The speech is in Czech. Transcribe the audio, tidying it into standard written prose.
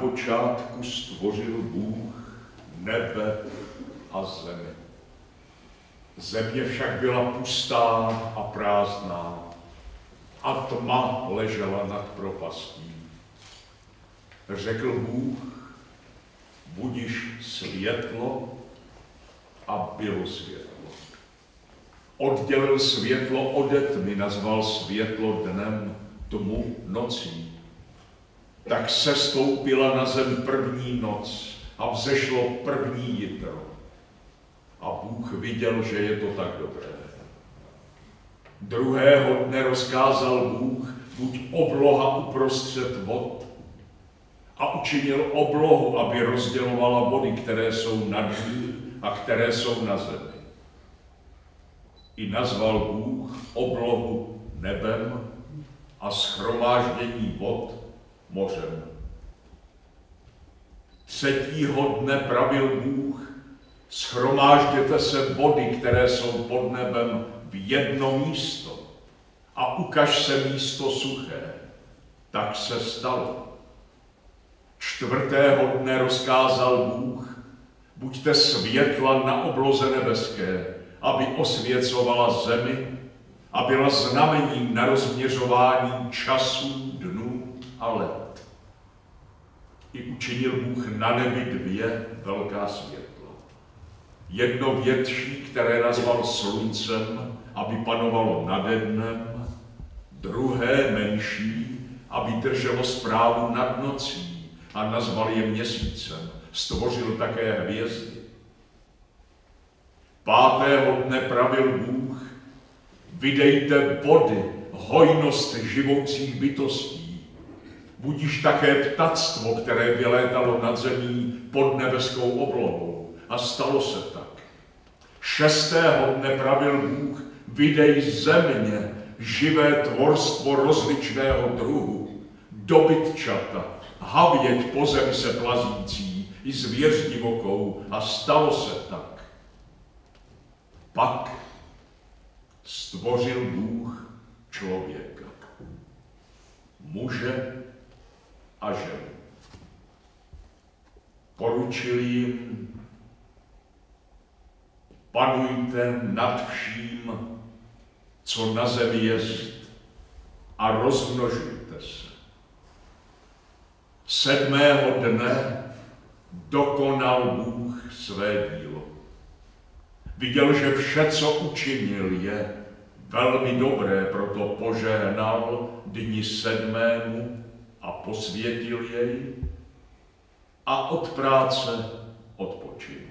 počátku stvořil Bůh nebe a zemi. Země však byla pustá a prázdná a tma ležela nad propastí. Řekl Bůh, budiš světlo, a bylo světlo. Oddělil světlo ode tmy, nazval světlo dnem, tmu nocí. Tak sestoupila na zem první noc a vzešlo první jitro. A Bůh viděl, že je to tak dobré. Druhého dne rozkázal Bůh, buď obloha uprostřed vod, a učinil oblohu, aby rozdělovala vody, které jsou nad ní a které jsou na zemi. I nazval Bůh oblohu nebem a shromáždění vod mořem. Třetího dne pravil Bůh, shromážděte se vody, které jsou pod nebem, v jedno místo a ukaž se místo suché. Tak se stalo. Čtvrtého dne rozkázal Bůh, buďte světla na obloze nebeské, aby osvěcovala zemi a byla znamením na rozměřování časů, dnů a let. I učinil Bůh na nebi dvě velká světla. Jedno větší, které nazval sluncem, aby panovalo nade dnem, druhé menší, aby drželo správu nad nocí a nazval je měsícem. Stvořil také hvězdy. Pátého dne pravil Bůh, vydejte vody, hojnost živoucích bytostí. Budiž také ptactvo, které vylétalo nad zemí pod nebeskou oblohou. A stalo se tak. Šestého dne pravil Bůh, vydej země, živé tvorstvo rozličného druhu, dobytčata, havěť po zemi se plazící, i zvěř divokou, a stalo se tak. Pak stvořil Bůh člověka, muže a ženu. Poručil jim, panujte nad vším, co na zemi jest, a rozmnožujte se. Sedmého dne dokonal Bůh své dílo. Viděl, že vše, co učinil, je velmi dobré, proto požehnal dni sedmému a posvětil jej a od práce odpočinul.